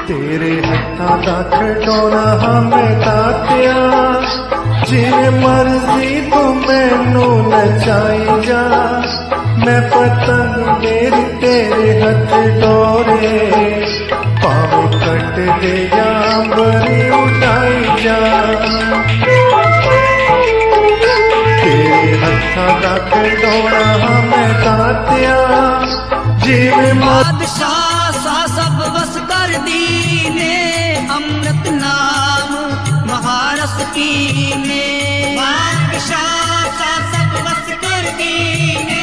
तेरे हत्था दा खिडौना हमें दातिया, जिवें मर्जी तू मैनू नचाई जा। मैं पतंग मेरी तेरे हथ डोरे, भावें कट दे जा बरी उड़ाई जा। तेरे हत्था दा खिडौना हमें दातिया, जिवें बादशाह सा सब बस कर दीने, अमृत नाम महारस कीने। बादशाह सा सब बस कर दीने,